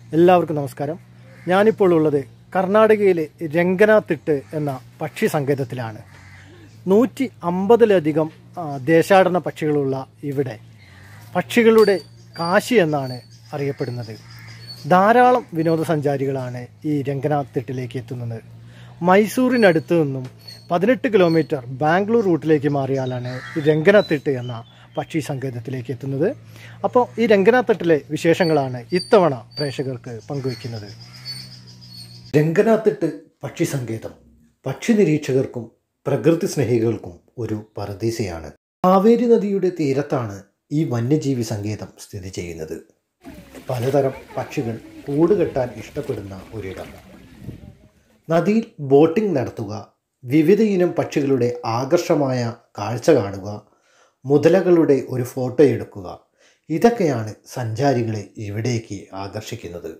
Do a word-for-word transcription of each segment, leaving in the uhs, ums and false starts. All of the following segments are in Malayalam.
എല്ലാവർക്കും നമസ്കാരം. ഞാനിപ്പോൾ ഉള്ളത് കർണാടകയിലെ രംഗനാത്തിട്ട് എന്ന പക്ഷി സങ്കേതത്തിലാണ്. നൂറ്റി അമ്പതിലധികം ദേശാടന പക്ഷികളുള്ള ഇവിടെ പക്ഷികളുടെ കാശി എന്നാണ് അറിയപ്പെടുന്നത്. ധാരാളം വിനോദസഞ്ചാരികളാണ് ഈ രംഗനാത്തിട്ടിലേക്ക് എത്തുന്നത്. മൈസൂരിനടുത്ത് നിന്നും പതിനെട്ട് കിലോമീറ്റർ ബാംഗ്ലൂർ റൂട്ടിലേക്ക് മാറിയാലാണ് ഈ രംഗനാത്തിട്ട് എന്ന പക്ഷി സങ്കേതത്തിലേക്ക് എത്തുന്നത്. അപ്പോൾ ഈ രംഗനാത്തിട്ടിലെ വിശേഷങ്ങളാണ് ഇത്തവണ പ്രേക്ഷകർക്ക് പങ്കുവയ്ക്കുന്നത്. രംഗനാത്തിട്ട് പക്ഷി സങ്കേതം പക്ഷി നിരീക്ഷകർക്കും പ്രകൃതി സ്നേഹികൾക്കും ഒരു പറുദീസയാണ്. കാവേരി നദിയുടെ തീരത്താണ് ഈ വന്യജീവി സങ്കേതം സ്ഥിതി ചെയ്യുന്നത്. പലതരം പക്ഷികൾ കൂടുകെട്ടാൻ ഇഷ്ടപ്പെടുന്ന ഒരിടം. നദിയിൽ ബോട്ടിംഗ് നടത്തുക, വിവിധ ഇനം പക്ഷികളുടെ ആകർഷമായ കാഴ്ച കാണുക, മുതലകളുടെ ഒരു ഫോട്ടോ എടുക്കുക, ഇതൊക്കെയാണ് സഞ്ചാരികളെ ഇവിടേക്ക് ആകർഷിക്കുന്നത്.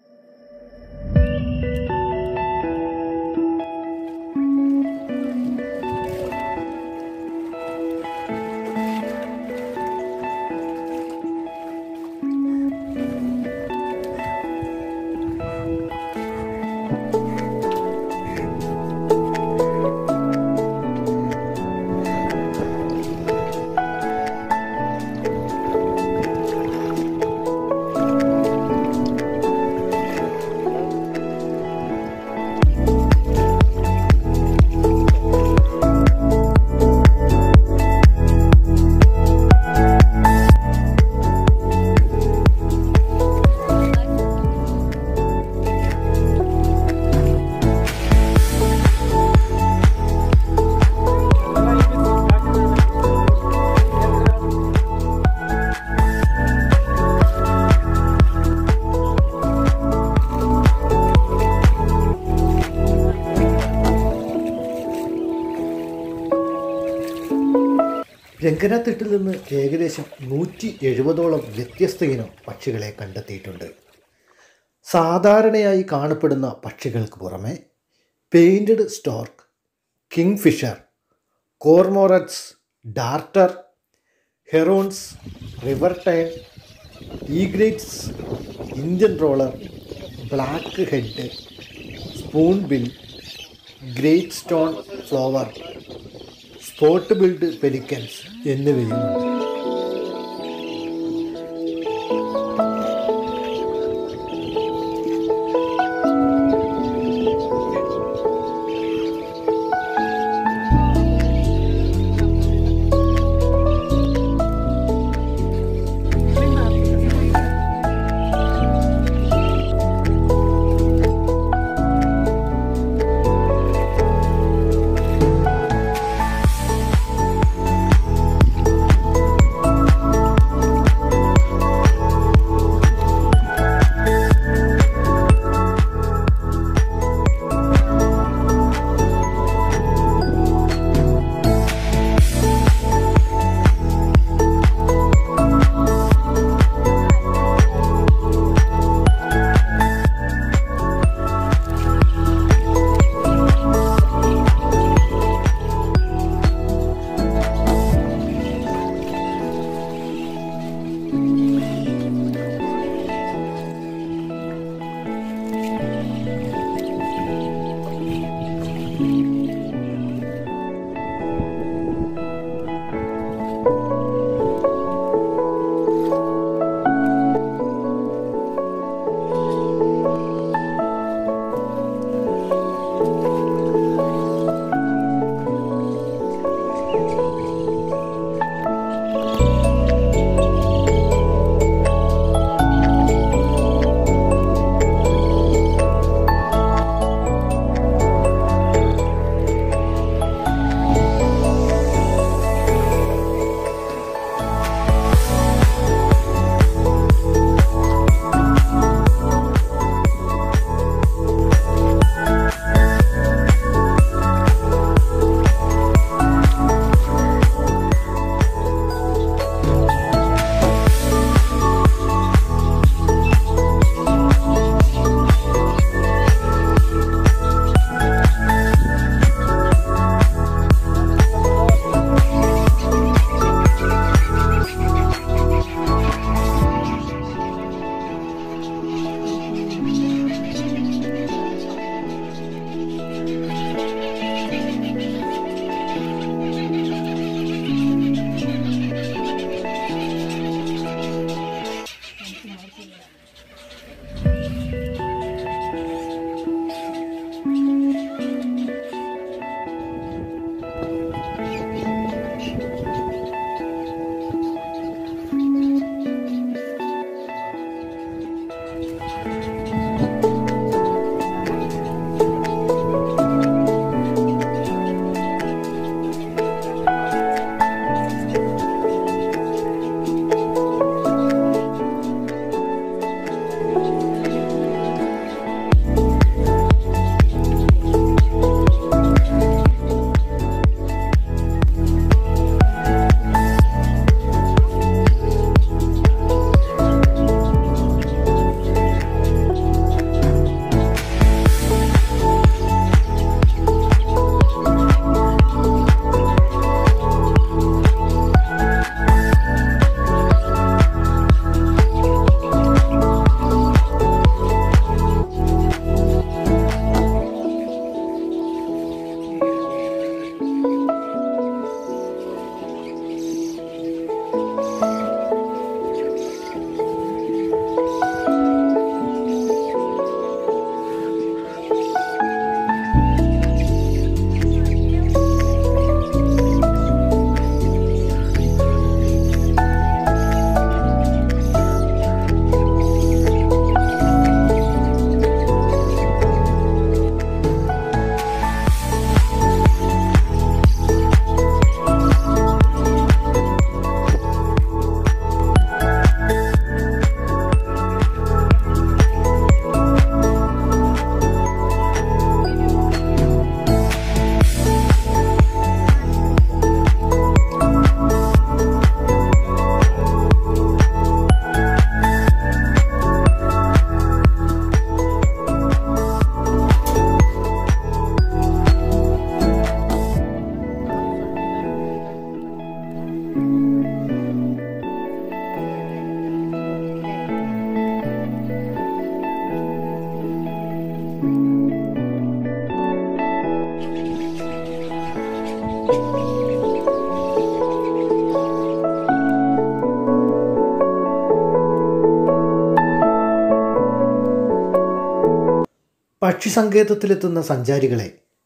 രംഗനാത്തിട്ടിൽ നിന്ന് ഏകദേശം നൂറ്റി എഴുപതോളം വ്യത്യസ്ത ഇനം പക്ഷികളെ കണ്ടെത്തിയിട്ടുണ്ട്. സാധാരണയായി കാണപ്പെടുന്ന പക്ഷികൾക്ക് പുറമെ painted stork, kingfisher, cormorants, darter, herons, river tern, egrets, Indian roller, black head, spoonbill, great stone plover, spot billed pelicans എന്നിവയുമുണ്ട്. പക്ഷി സങ്കേതത്തിലെത്തുന്ന സഞ്ചാരികളെ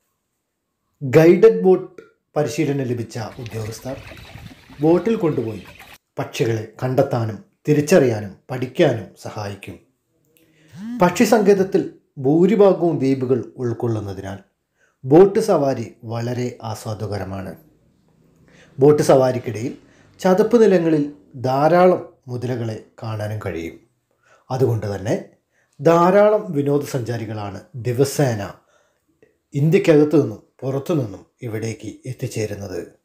ഗൈഡഡ് ബോട്ട് പരിശീലനം ലഭിച്ച ഉദ്യോഗസ്ഥർ ബോട്ടിൽ കൊണ്ടുപോയി പക്ഷികളെ കണ്ടെത്താനും തിരിച്ചറിയാനും പഠിക്കാനും സഹായിക്കും. പക്ഷി സങ്കേതത്തിൽ ഭൂരിഭാഗവും ദ്വീപുകൾ ഉൾക്കൊള്ളുന്നതിനാൽ ബോട്ട് സവാരി വളരെ ആസ്വാദ്യകരമാണ്. ബോട്ട് സവാരിക്കിടയിൽ ചതുപ്പ് നിലങ്ങളിൽ ധാരാളം മുതലകളെ കാണാനും കഴിയും. അതുകൊണ്ട് തന്നെ ധാരാളം വിനോദസഞ്ചാരികളാണ് ദിവസേന ഇന്ത്യക്കകത്തു നിന്നും പുറത്തു നിന്നും ഇവിടേക്ക് എത്തിച്ചേരുന്നത്.